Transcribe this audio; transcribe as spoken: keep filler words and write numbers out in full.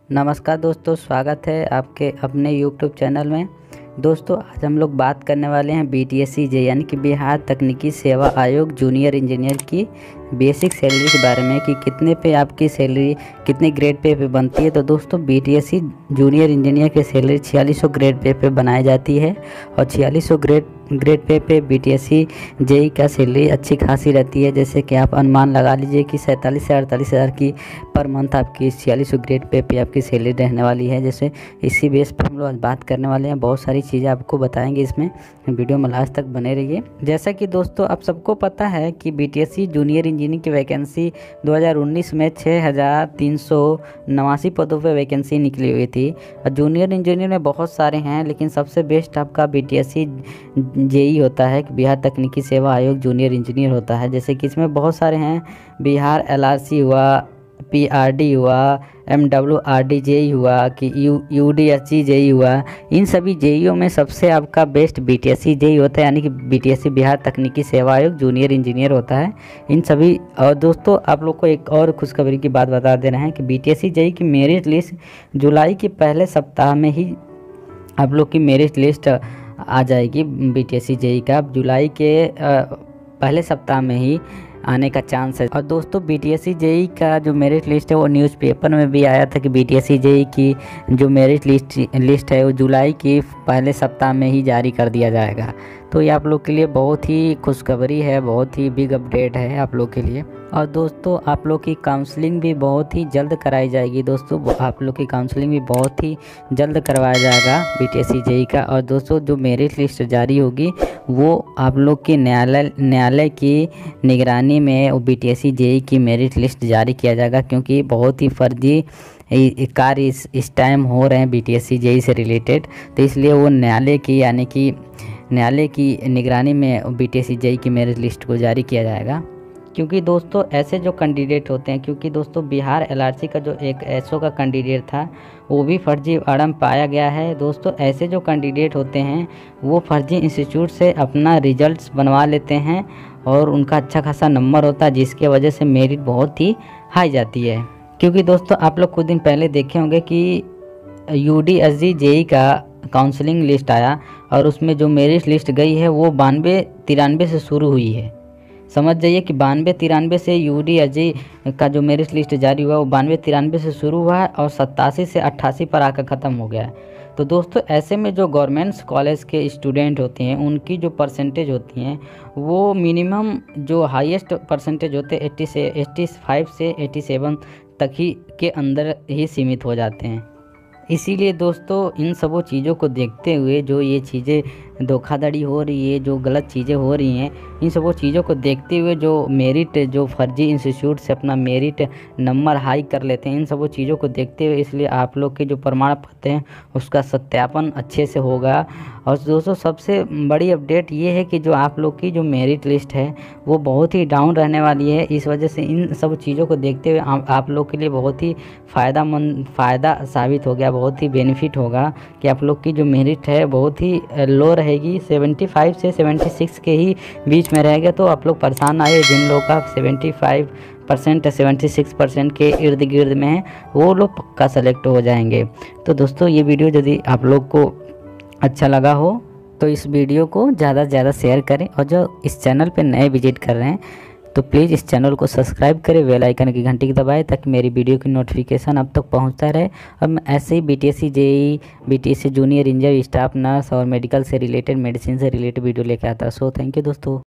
नमस्कार दोस्तों, स्वागत है आपके अपने यूट्यूब चैनल में। दोस्तों आज हम लोग बात करने वाले हैं B T S C J यानी कि बिहार तकनीकी सेवा आयोग जूनियर इंजीनियर की बेसिक सैलरी के बारे में कि कितने पे आपकी सैलरी कितने ग्रेड पे पे बनती है। तो दोस्तों B T S C junior engineer की सैलरी छियालीस सौ ग्रेड पे पे बनाई जाती है और छियालीस सौ grade grade pay pay B T S C J E का सैलरी अच्छी खासी रहती है। जैसे कि आप अनुमान लगा लीजिए कि सैंतालीस से अड़तालीस हज़ार की पर मंथ आपकी छियालीस सौ ग्रेड पे पे आपकी सैलरी रहने वाली है। जैसे इसी बेस पर हम लोग आज बात करने वाले हैं, बहुत सारी चीज़ें आपको बताएंगे इसमें, वीडियो में लास्ट तक बने रहिए। जैसा कि दोस्तों आप सबको पता है कि B T S C junior engineering की वैकेंसी दो हज़ार उन्नीस में छः हज़ार तीन सौ नवासी पदों पर वैकेंसी निकली हुई थी और जूनियर इंजीनियर में बहुत सारे हैं, लेकिन सबसे बेस्ट आपका B T S C J E होता है कि बिहार तकनीकी सेवा आयोग जूनियर इंजीनियर होता है। जैसे कि इसमें बहुत सारे हैं, बिहार एल आर सी हुआ, पी आर डी हुआ, M W R D J E हुआ कि U U D S G J E हुआ। इन सभी जे ई ओ में सबसे आपका best B T S C J E होता है, यानी कि B T S C Bihar तकनीकी सेवा आयोग जूनियर इंजीनियर होता है इन सभी। और दोस्तों आप लोग को एक और खुशखबरी की बात बता दे रहे हैं कि B T S C J E की मेरिट लिस्ट जुलाई के पहले सप्ताह में ही आप लोग की मेरिट लिस्ट आ जाएगी। B T S C J E का जुलाई के पहले सप्ताह में ही आने का चांस है। और दोस्तों B T S C J E का जो मेरिट लिस्ट है वो न्यूज़पेपर में भी आया था कि B T S C J E की जो मेरिट लिस्ट लिस्ट है वो जुलाई की पहले सप्ताह में ही जारी कर दिया जाएगा। तो ये आप लोग के लिए बहुत ही खुशखबरी है, बहुत ही बिग अपडेट है आप लोग के लिए। और दोस्तों आप लोग की काउंसलिंग भी बहुत ही जल्द कराई जाएगी। दोस्तों आप लोग की काउंसलिंग भी बहुत ही जल्द करवाया जाएगा B T S C J E का। और दोस्तों जो मेरिट लिस्ट जारी होगी वो आप लोग की न्यायालय न्यायालय की निगरानी में B T S C J E की मेरिट लिस्ट जारी किया जाएगा, क्योंकि बहुत ही फर्जी कार्य इस इस टाइम हो रहे हैं B T S C J E से रिलेटेड। तो इसलिए वो न्यायालय की यानी कि न्यायालय की निगरानी में B T S C J E की मेरिट लिस्ट को जारी किया जाएगा। क्योंकि दोस्तों ऐसे जो कैंडिडेट होते हैं, क्योंकि दोस्तों बिहार एल आर सी का जो एक एस ओ का कैंडिडेट था वो भी फर्जी अड़म पाया गया है। दोस्तों ऐसे जो कैंडिडेट होते हैं वो फर्जी इंस्टीट्यूट से अपना रिजल्ट्स बनवा लेते हैं और उनका अच्छा खासा नंबर होता है, जिसके वजह से मेरिट बहुत ही हाई जाती है। क्योंकि दोस्तों आप लोग कुछ दिन पहले देखे होंगे कि U D S G J E का काउंसलिंग लिस्ट आया और उसमें जो मेरिट लिस्ट गई है वो बानवे तिरानवे से शुरू हुई है। समझ जाइए कि बानवे तिरानवे से यू डी एस जी का जो मेरिट लिस्ट जारी हुआ वो बानवे तिरानवे से शुरू हुआ है और सत्तासी से अट्ठासी पर आकर ख़त्म हो गया है। तो दोस्तों ऐसे में जो गवर्नमेंट्स कॉलेज के स्टूडेंट होते हैं उनकी जो परसेंटेज होती हैं वो मिनिमम जो हाईएस्ट परसेंटेज होते हैं एट्टी से एट्टी फाइव से एट्टी सेवन तक ही के अंदर ही सीमित हो जाते हैं। इसीलिए दोस्तों इन सबों चीज़ों को देखते हुए जो ये चीज़ें धोखाधड़ी हो रही है, जो गलत चीज़ें हो रही हैं, इन सबों चीज़ों को देखते हुए जो मेरिट जो फर्जी इंस्टीट्यूट से अपना मेरिट नंबर हाई कर लेते हैं, इन सबों चीज़ों को देखते हुए इसलिए आप लोग के जो प्रमाण पत्र हैं उसका सत्यापन अच्छे से होगा। और दोस्तों सबसे बड़ी अपडेट ये है कि जो आप लोग की जो मेरिट लिस्ट है वो बहुत ही डाउन रहने वाली है। इस वजह से इन सब चीज़ों को देखते हुए आप, आप लोग के लिए बहुत ही फ़ायदामंद फ़ायदा साबित हो गया, बहुत ही बेनिफिट होगा कि आप लोग की जो मेरिट है बहुत ही लो रहेगी, पचहत्तर से छिहत्तर के ही बीच में रहेगा। तो आप लोग परेशान आए, जिन लोगों का पचहत्तर परसेंट या छिहत्तर परसेंट के इर्द गिर्द में है वो लोग पक्का सेलेक्ट हो जाएंगे। तो दोस्तों ये वीडियो यदि आप लोग को अच्छा लगा हो तो इस वीडियो को ज़्यादा से ज़्यादा शेयर करें, और जो इस चैनल पे नए विजिट कर रहे हैं तो प्लीज़ इस चैनल को सब्सक्राइब करें, बेल आइकन की घंटी की दबाएं ताकि मेरी वीडियो की नोटिफिकेशन अब तक पहुंचता रहे। और मैं ऐसे ही B T S C J E, B T S C junior engineer, staff nurse और मेडिकल से रिलेटेड, मेडिसिन से रिलेटेड वीडियो लेकर आता हूं। सो थैंक यू दोस्तों।